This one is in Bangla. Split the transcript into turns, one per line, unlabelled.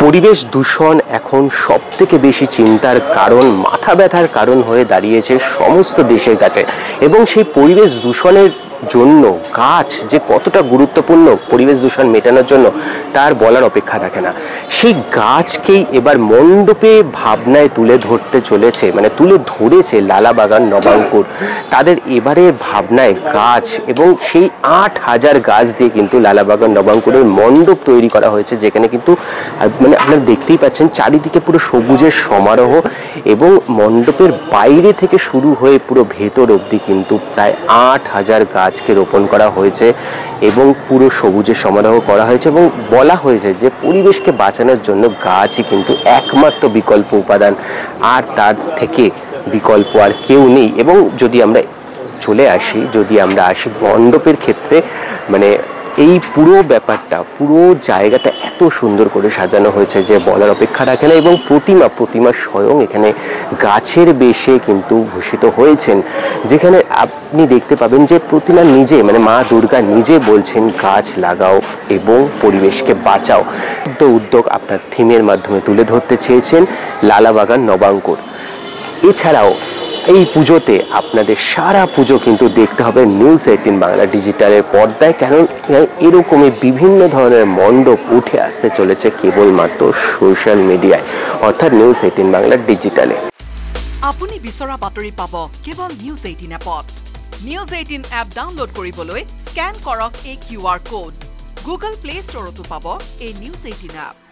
পরিবেশ দূষণ এখন সবথেকে বেশি চিন্তার কারণ, মাথা ব্যথার কারণ হয়ে দাঁড়িয়েছে সমস্ত দেশের কাছে। এবং সেই পরিবেশ দূষণের জন্য গাছ যে কতটা গুরুত্বপূর্ণ পরিবেশ দূষণ মেটানোর জন্য তার বলার অপেক্ষা রাখে না। সেই গাছকেই এবার মণ্ডপে ভাবনায় তুলে ধরতে চলেছে, মানে তুলে ধরেছে লালাবাগান নবাঙ্কুর। তাদের এবারের ভাবনায় গাছ এবং সেই ৮,০০০ গাছ দিয়ে কিন্তু লালাবাগান নবাঙ্কুরের মণ্ডপ তৈরি করা হয়েছে, যেখানে কিন্তু মানে আপনারা দেখতেই পাচ্ছেন চারিদিকে পুরো সবুজের সমারোহ এবং মণ্ডপের বাইরে থেকে শুরু হয়ে পুরো ভেতর অবধি কিন্তু প্রায় ৮,০০০ গাছকে রোপণ করা হয়েছে এবং পুরো সবুজের সমারোহ করা হয়েছে। এবং বলা হয়েছে যে পরিবেশকে বাঁচানোর জন্য গাছই কিন্তু একমাত্র বিকল্প উপাদান, আর তার থেকে বিকল্প আর কেউ নেই। এবং যদি আমরা আসি মণ্ডপের ক্ষেত্রে, মানে এই পুরো ব্যাপারটা, পুরো জায়গাটা এত সুন্দর করে সাজানো হয়েছে যে বলার অপেক্ষা রাখে না। এবং প্রতিমা স্বয়ং এখানে গাছের বেশে কিন্তু ভূষিত হয়েছেন, যেখানে আপনি দেখতে পাবেন যে প্রতিমা নিজে, মানে মা দুর্গা নিজে বলছেন গাছ লাগাও এবং পরিবেশকে বাঁচাও। উদ্যোগ আপনার থিমের মাধ্যমে তুলে ধরতে চেয়েছেন লালাবাগান নবাঙ্কুর। এছাড়াও এই পুজোতে আপনাদের সারা পুজো কিন্তু দেখতে হবে নিউজ18 বাংলা ডিজিটালের পর্দায়, কারণ এরকমই বিভিন্ন ধরনের মণ্ডপ উঠে আসতে চলেছে কেবলমাত্র সোশ্যাল মিডিয়ায়, অর্থাৎ নিউজ18 বাংলা ডিজিটালে।
আপুনি বিচৰা বাতৰি পাব কেৱল নিউজ18 এপত। নিউজ18 এপ ডাউনলোড কৰিবলৈ স্ক্যান কৰক এই QR কোড। গুগল প্লে ষ্টৰতো পাব এই নিউজ18 এপ।